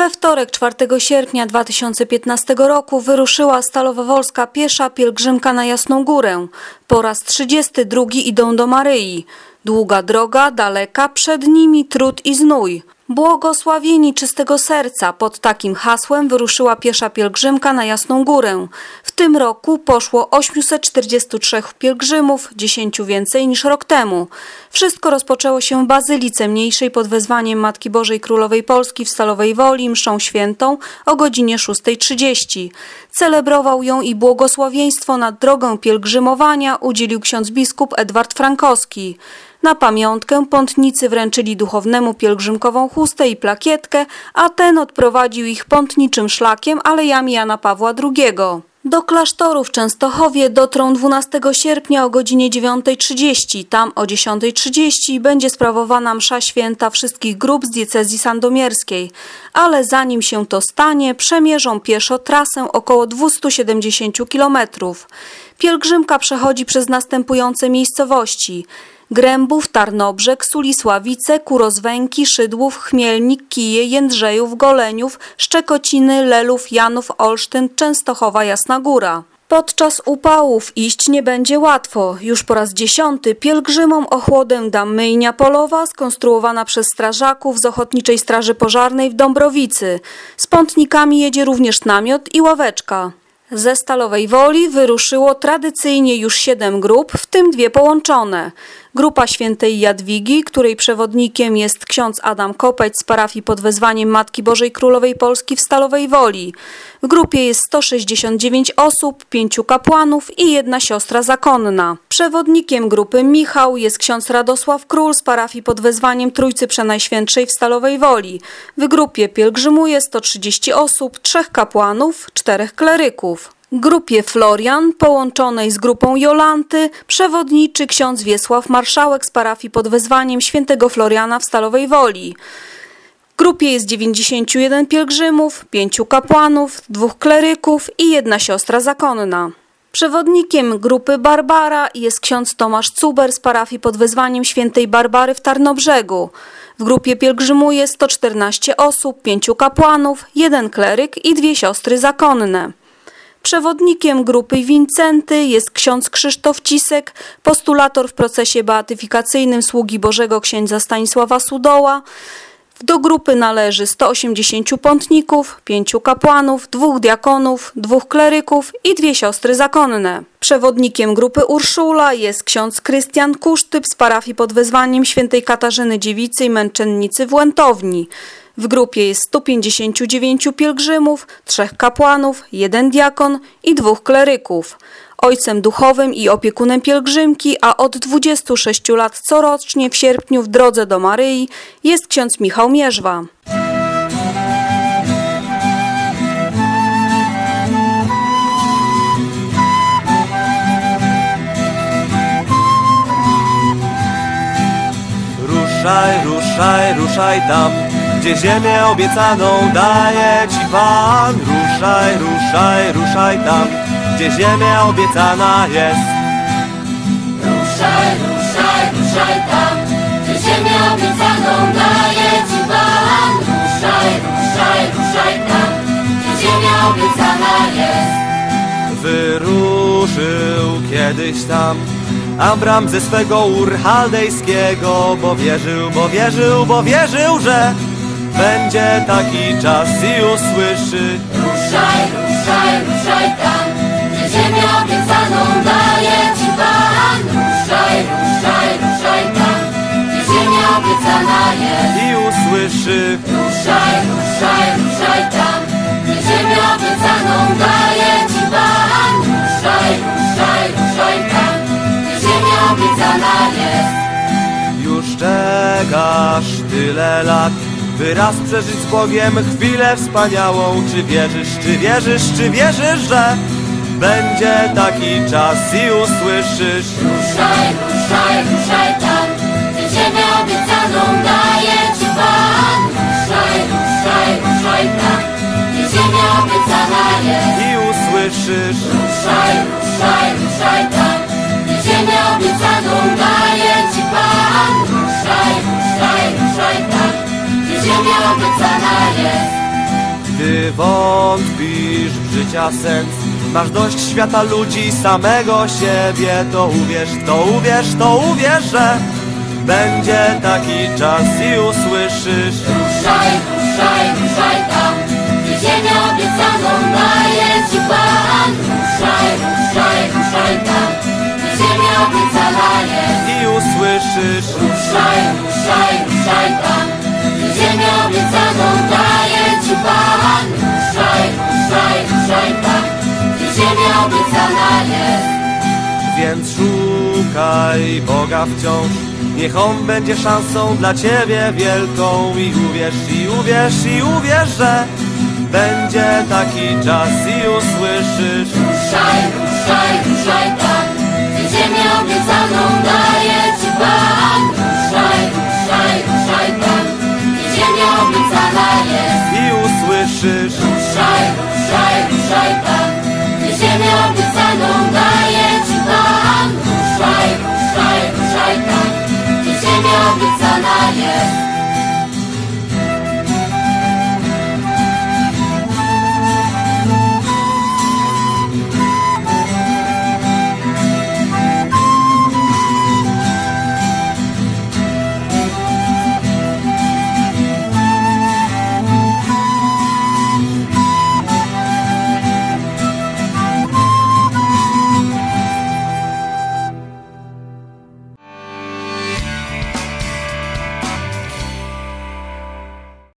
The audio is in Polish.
We wtorek 4 sierpnia 2015 roku wyruszyła Stalowo-Wolska piesza pielgrzymka na Jasną Górę. Po raz 32 idą do Maryi. Długa droga, daleka, przed nimi trud i znój. Błogosławieni czystego serca, pod takim hasłem wyruszyła piesza pielgrzymka na Jasną Górę. W tym roku poszło 843 pielgrzymów, 10 więcej niż rok temu. Wszystko rozpoczęło się w Bazylice Mniejszej pod wezwaniem Matki Bożej Królowej Polski w Stalowej Woli mszą świętą o godzinie 6:30. Celebrował ją i błogosławieństwo na drogę pielgrzymowania udzielił ksiądz biskup Edward Frankowski. Na pamiątkę pątnicy wręczyli duchownemu pielgrzymkową chustę i plakietkę, a ten odprowadził ich pątniczym szlakiem alejami Jana Pawła II. Do klasztoru w Częstochowie dotrą 12 sierpnia o godzinie 9:30. Tam o 10:30 będzie sprawowana msza święta wszystkich grup z diecezji sandomierskiej. Ale zanim się to stanie, przemierzą pieszo trasę około 270 km. Pielgrzymka przechodzi przez następujące miejscowości: Grębów, Tarnobrzeg, Sulisławice, Kurozwęki, Szydłów, Chmielnik, Kije, Jędrzejów, Goleniów, Szczekociny, Lelów, Janów, Olsztyn, Częstochowa, Jasna Góra. Podczas upałów iść nie będzie łatwo. Już po raz 10 pielgrzymom ochłodę da myjnia polowa skonstruowana przez strażaków z Ochotniczej Straży Pożarnej w Dąbrowicy. Z pątnikami jedzie również namiot i ławeczka. Ze Stalowej Woli wyruszyło tradycyjnie już 7 grup, w tym 2 połączone. Grupa Świętej Jadwigi, której przewodnikiem jest ksiądz Adam Kopeć z parafii pod wezwaniem Matki Bożej Królowej Polski w Stalowej Woli. W grupie jest 169 osób, 5 kapłanów i 1 siostra zakonna. Przewodnikiem grupy Michał jest ksiądz Radosław Król z parafii pod wezwaniem Trójcy Przenajświętszej w Stalowej Woli. W grupie pielgrzymuje 130 osób, 3 kapłanów, 4 kleryków. Grupie Florian, połączonej z grupą Jolanty, przewodniczy ksiądz Wiesław Marszałek z parafii pod wezwaniem świętego Floriana w Stalowej Woli. W grupie jest 91 pielgrzymów, 5 kapłanów, 2 kleryków i 1 siostra zakonna. Przewodnikiem grupy Barbara jest ksiądz Tomasz Cuber z parafii pod wezwaniem świętej Barbary w Tarnobrzegu. W grupie pielgrzymuje 114 osób, 5 kapłanów, 1 kleryk i 2 siostry zakonne. Przewodnikiem grupy Wincenty jest ksiądz Krzysztof Cisek, postulator w procesie beatyfikacyjnym sługi Bożego księdza Stanisława Sudoła. Do grupy należy 180 pątników, 5 kapłanów, 2 diakonów, 2 kleryków i 2 siostry zakonne. Przewodnikiem grupy Urszula jest ksiądz Krystian Kusztyp z parafii pod wezwaniem świętej Katarzyny Dziewicy i Męczennicy w Łętowni. W grupie jest 159 pielgrzymów, 3 kapłanów, 1 diakon i 2 kleryków. Ojcem duchowym i opiekunem pielgrzymki, a od 26 lat corocznie w sierpniu w drodze do Maryi jest ksiądz Michał Mierzwa. Ruszaj, ruszaj, ruszaj tam, gdzie ziemię obiecaną daje Ci Pan. Ruszaj, ruszaj, ruszaj tam, gdzie ziemia obiecana jest. Ruszaj, ruszaj, ruszaj tam, gdzie ziemię obiecaną daje Ci Pan. Ruszaj, ruszaj, ruszaj tam, gdzie ziemia obiecana jest. Wyruszył kiedyś tam Abram ze swego Ur Chaldejskiego, bo wierzył, że będzie taki czas i usłyszy. Ruszaj, ruszaj, ruszaj tam, gdzie ziemię obiecaną daje Ci Pan. Ruszaj, ruszaj, ruszaj tam, gdzie ziemia obiecana jest. I usłyszy. Ruszaj, ruszaj, ruszaj tam, gdzie ziemię obiecaną daje Ci Pan. Ruszaj, ruszaj, ruszaj tam, gdzie ziemia obiecana jest. Już czekasz tyle lat, by raz przeżyć z Bogiem chwilę wspaniałą. Czy wierzysz, że będzie taki czas i usłyszysz? Ruszaj, ruszaj, ruszaj tam, gdzie ziemię obiecaną daje Ci Pan. Ruszaj, ruszaj, ruszaj tam, gdzie ziemia obiecana jest. I usłyszysz. Ruszaj, ruszaj, ruszaj tam, gdzie ziemię obiecaną daje Ci Pan. Ruszaj, ruszaj, ruszaj tam, gdzie ziemia obiecana jest. wątpisz w życia sens, masz dość świata ludzi, samego siebie, to uwierz, to uwierz, to uwierz, że będzie taki czas i usłyszysz. Ruszaj, ruszaj, ruszaj tam, gdzie ziemię obiecaną daje ci Pan. Ruszaj, ruszaj, ruszaj tam, gdzie ziemia obiecana jest. I usłyszysz. Ruszaj, ruszaj, ruszaj tam, gdzie ziemię obiecaną daje ci Pan. Ruszaj, ruszaj, ruszaj tam, gdzie ziemia obiecana jest. Więc szukaj Boga wciąż, niech On będzie szansą dla ciebie wielką. I uwierz, i uwierz, i uwierz, że będzie taki czas i usłyszysz. Ruszaj, ruszaj, ruszaj tam,